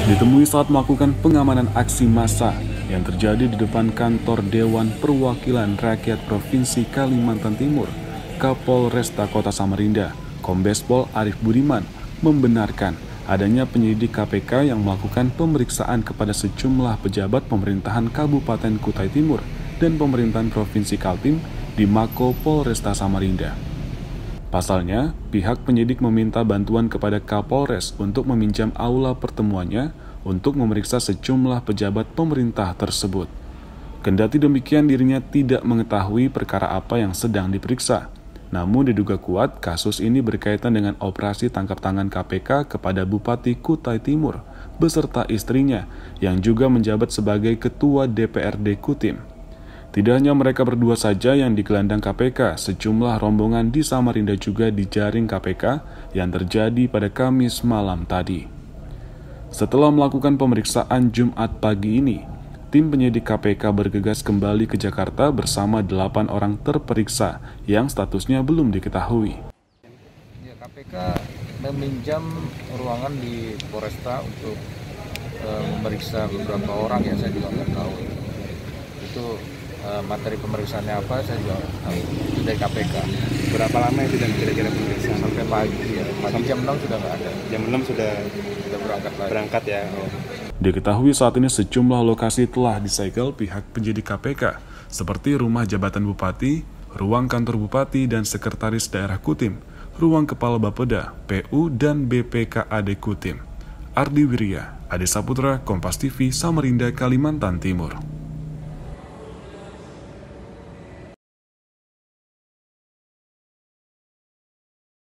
ditemui saat melakukan pengamanan aksi massa yang terjadi di depan kantor Dewan Perwakilan Rakyat Provinsi Kalimantan Timur. Kapolresta Kota Samarinda, Kombes Pol Arief Budiman, membenarkan adanya penyidik KPK yang melakukan pemeriksaan kepada sejumlah pejabat pemerintahan Kabupaten Kutai Timur dan pemerintahan Provinsi Kaltim di Mako Polresta Samarinda. Pasalnya, pihak penyidik meminta bantuan kepada Kapolres untuk meminjam aula pertemuannya untuk memeriksa sejumlah pejabat pemerintah tersebut. Kendati demikian, dirinya tidak mengetahui perkara apa yang sedang diperiksa. Namun diduga kuat kasus ini berkaitan dengan operasi tangkap tangan KPK kepada Bupati Kutai Timur beserta istrinya yang juga menjabat sebagai Ketua DPRD Kutim. Tidak hanya mereka berdua saja yang digelandang KPK, sejumlah rombongan di Samarinda juga dijaring KPK yang terjadi pada Kamis malam tadi. Setelah melakukan pemeriksaan Jumat pagi ini, tim penyidik KPK bergegas kembali ke Jakarta bersama 8 orang terperiksa yang statusnya belum diketahui. Ya, KPK meminjam ruangan di Polresta untuk memeriksa beberapa orang yang saya juga nggak tahu. Itu materi pemeriksaannya apa saya juga nggak tahu. Itu dari KPK. Berapa lama itu dan kira-kira pemeriksaan? Sampai pagi ya. Pagi jam 6 sudah nggak ada. Jam 6 sudah berangkat ya. Diketahui saat ini sejumlah lokasi telah disegel pihak penyidik KPK, seperti rumah jabatan Bupati, ruang kantor Bupati dan Sekretaris Daerah Kutim, ruang Kepala Bapeda, PU, dan BPKAD Kutim. Ardi Wirya, Ade Saputra, Kompas TV, Samarinda, Kalimantan Timur.